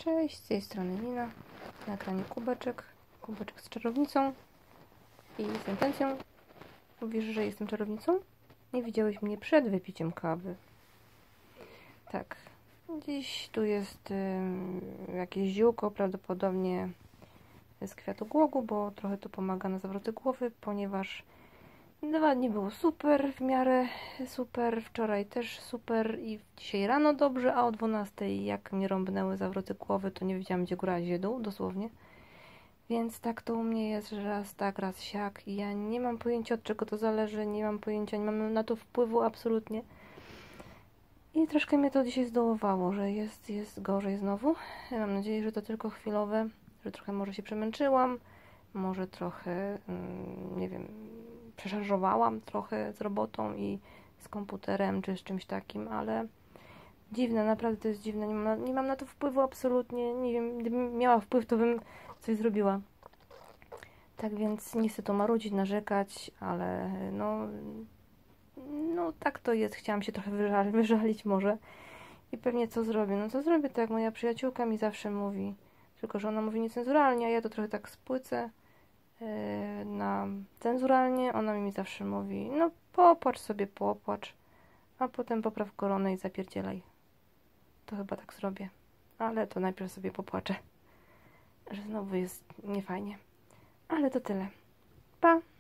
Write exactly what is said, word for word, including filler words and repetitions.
Cześć, z tej strony Nina. Na ekranie kubeczek, kubeczek z czarownicą i sentencją. Mówisz, że jestem czarownicą? Nie widziałeś mnie przed wypiciem kawy. Tak, dziś tu jest y, jakieś ziółko, prawdopodobnie z kwiatu głogu, bo trochę to pomaga na zawroty głowy, ponieważ dwa dni było super, w miarę super, wczoraj też super i dzisiaj rano dobrze, a o dwunastej jak mnie rąbnęły zawroty głowy, to nie wiedziałam, gdzie góra, gdzie dół, dosłownie. Więc tak to u mnie jest, że raz tak, raz siak i ja nie mam pojęcia, od czego to zależy, nie mam pojęcia, nie mam na to wpływu absolutnie. I troszkę mnie to dzisiaj zdołowało, że jest, jest gorzej znowu. Mam nadzieję, że to tylko chwilowe, że trochę może się przemęczyłam, może trochę, nie wiem, przeszarżowałam trochę z robotą i z komputerem, czy z czymś takim, ale dziwne, naprawdę to jest dziwne, nie mam na, nie mam na to wpływu absolutnie, nie wiem, gdybym miała wpływ, to bym coś zrobiła. Tak więc nie chcę tu marudzić, narzekać, ale no, no tak to jest, chciałam się trochę wyżalić, wyżalić może i pewnie co zrobię, no co zrobię, tak jak moja przyjaciółka mi zawsze mówi, tylko że ona mówi niecenzuralnie, a ja to trochę tak spłycę na cenzuralnie, ona mi zawsze mówi, no popłacz sobie, popłacz, a potem popraw koronę i zapierdzielaj. To chyba tak zrobię, ale to najpierw sobie popłaczę, że znowu jest niefajnie. Ale to tyle. Pa!